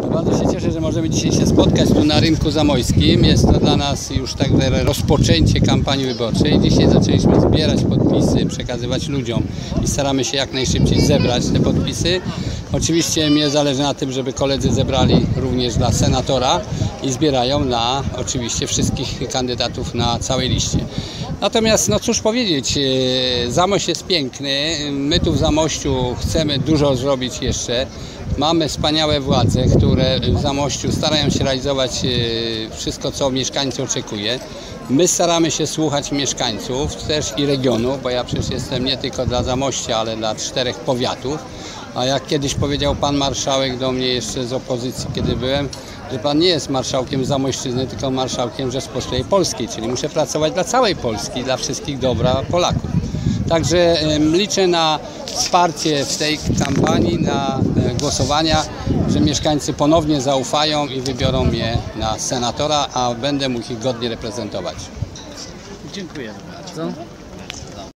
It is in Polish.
Bardzo się cieszę, że możemy dzisiaj się spotkać tu na Rynku Zamojskim. Jest to dla nas już tak rozpoczęcie kampanii wyborczej. Dzisiaj zaczęliśmy zbierać podpisy, przekazywać ludziom i staramy się jak najszybciej zebrać te podpisy. Oczywiście mnie zależy na tym, żeby koledzy zebrali również dla senatora i zbierają na oczywiście wszystkich kandydatów na całej liście. Natomiast no cóż powiedzieć, Zamość jest piękny, my tu w Zamościu chcemy dużo zrobić jeszcze. Mamy wspaniałe władze, które w Zamościu starają się realizować wszystko, co mieszkańcy oczekuje. My staramy się słuchać mieszkańców też i regionu, bo ja przecież jestem nie tylko dla Zamościa, ale dla 4 powiatów. A jak kiedyś powiedział pan marszałek do mnie jeszcze z opozycji, kiedy byłem, że pan nie jest marszałkiem Zamojszczyzny, tylko marszałkiem Rzeczypospolitej Polskiej, czyli muszę pracować dla całej Polski, dla wszystkich dobra Polaków. Także liczę na wsparcie w tej kampanii, na głosowania, że mieszkańcy ponownie zaufają i wybiorą mnie na senatora, a będę mógł ich godnie reprezentować. Dziękuję bardzo.